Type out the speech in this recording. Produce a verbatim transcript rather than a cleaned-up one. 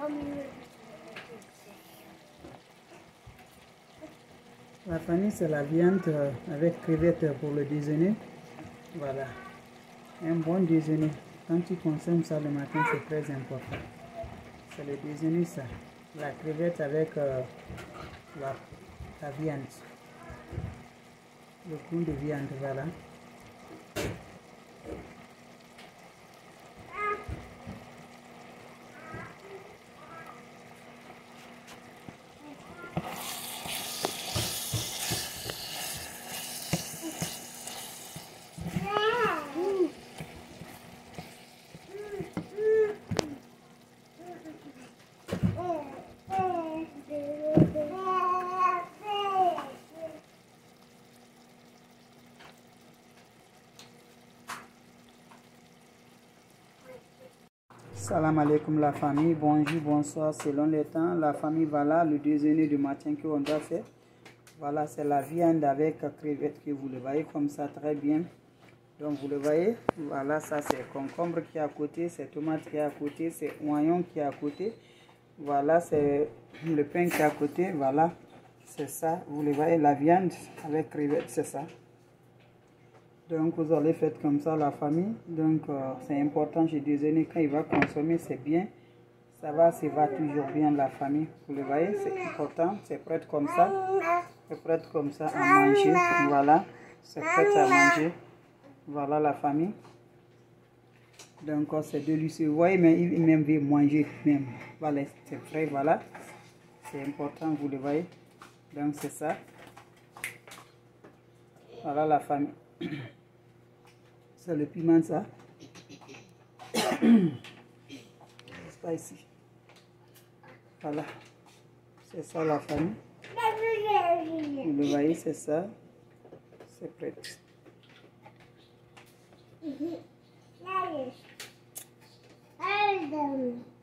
La famille, c'est la viande avec crevettes pour le déjeuner. Voilà. Un bon déjeuner. Quand tu consommes ça le matin, c'est très important. C'est le déjeuner, ça. La crevette avec euh, la, la viande. Le goût de viande, voilà. Salam alaikum la famille, bonjour, bonsoir, selon le temps. La famille, voilà le déjeuner du matin qu'on doit faire. Voilà, c'est la viande avec crevettes que vous le voyez comme ça, très bien. Donc vous le voyez, voilà, ça c'est concombre qui est à côté, c'est tomate qui est à côté, c'est oignon qui est à côté. Voilà, c'est le pain qui est à côté, voilà, c'est ça. Vous le voyez, la viande avec crevettes, c'est ça. Donc vous allez faire comme ça la famille. Donc euh, c'est important, je déjeuner quand il va consommer, c'est bien. Ça va, ça va toujours bien la famille. Vous le voyez, c'est important. C'est prêt comme ça. C'est prêt comme ça à manger. Voilà, c'est prêt à manger. Voilà la famille. Donc c'est délicieux. Vous voyez, mais il même veut manger même. Voilà, c'est frais, voilà. C'est important, vous le voyez. Donc c'est ça. Voilà la famille. C'est le piment, ça. C'est pas ici. Voilà. C'est ça la famille. Vous le voyez, c'est ça. C'est prêt.